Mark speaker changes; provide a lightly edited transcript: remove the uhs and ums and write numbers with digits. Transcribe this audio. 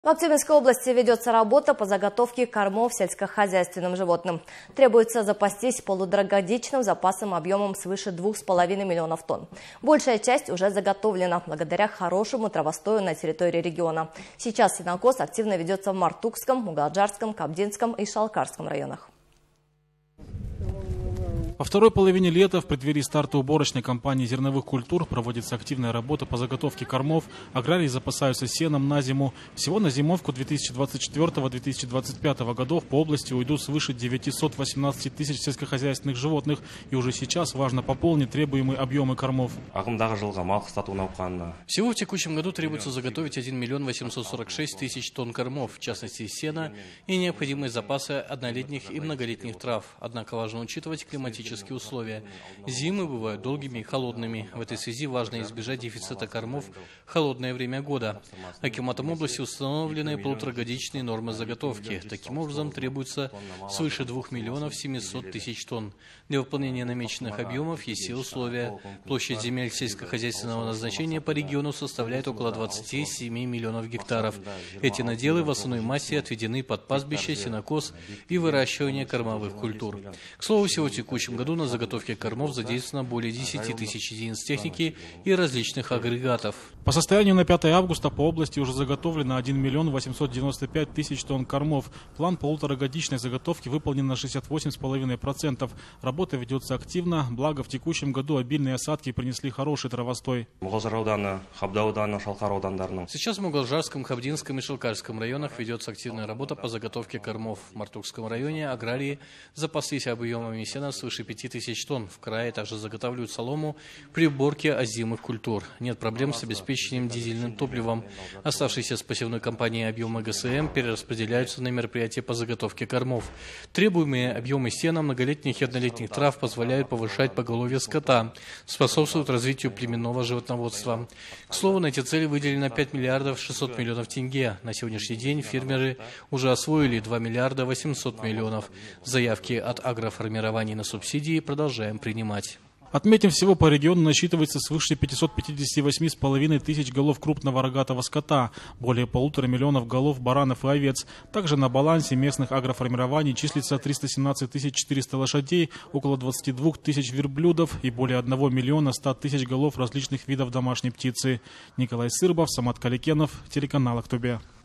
Speaker 1: В Актюбинской области ведется работа по заготовке кормов сельскохозяйственным животным. Требуется запастись полуторагодичным запасом объемом свыше 2,5 миллионов тонн. Большая часть уже заготовлена благодаря хорошему травостою на территории региона. Сейчас сенокос активно ведется в Мартукском, Мугалджарском, Кабдинском и Шалкарском районах.
Speaker 2: Во второй половине лета, в преддверии старта уборочной кампании зерновых культур, проводится активная работа по заготовке кормов. Аграрии запасаются сеном на зиму. Всего на зимовку 2024-2025 годов по области уйдут свыше 918 тысяч сельскохозяйственных животных. И уже сейчас важно пополнить требуемые объемы кормов.
Speaker 3: Всего в текущем году требуется заготовить 1 миллион 846 тысяч тонн кормов, в частности сена и необходимые запасы однолетних и многолетних трав. Однако важно учитывать климатические условия. Зимы бывают долгими и холодными. В этой связи важно избежать дефицита кормов в холодное время года. Акиматом области установлены полуторагодичные нормы заготовки. Таким образом, требуется свыше 2 миллионов 700 тысяч тонн. Для выполнения намеченных объемов есть все условия. Площадь земель сельскохозяйственного назначения по региону составляет около 27 миллионов гектаров. Эти наделы в основной массе отведены под пастбище, сенокос и выращивание кормовых культур. К слову, всего в текущем году на заготовке кормов задействовано более 10 тысяч единиц техники и различных агрегатов.
Speaker 2: По состоянию на 5 августа по области уже заготовлено 1 миллион 895 тысяч тонн кормов. План полуторагодичной заготовки выполнен на 68,5%. Работа ведется активно, благо в текущем году обильные осадки принесли хороший травостой.
Speaker 3: Сейчас в Мугалджарском, Кабдинском и Шалкарском районах ведется активная работа по заготовке кормов. В Мартукском районе аграрии запаслись объемами сена свыше 5000 тонн. В крае также заготавливают солому при уборке озимых культур. Нет проблем с обеспечением дизельным топливом. Оставшиеся с посевной кампании объемы ГСМ перераспределяются на мероприятия по заготовке кормов. Требуемые объемы сена, многолетних и однолетних трав позволяют повышать поголовье скота, способствуют развитию племенного животноводства. К слову, на эти цели выделено 5 миллиардов 600 миллионов тенге. На сегодняшний день фермеры уже освоили 2 миллиарда 800 миллионов. Заявки от агроформирований на субсидии продолжаем принимать.
Speaker 2: Отметим, всего по региону насчитывается свыше 558,5 тысяч голов крупного рогатого скота, более 1,5 миллиона голов баранов и овец. Также на балансе местных агроформирований числится 317 400 лошадей, около 22 тысяч верблюдов и более 1 миллиона 100 тысяч голов различных видов домашней птицы. Николай Сырбов, Самат Каликенов, телеканал Актубе.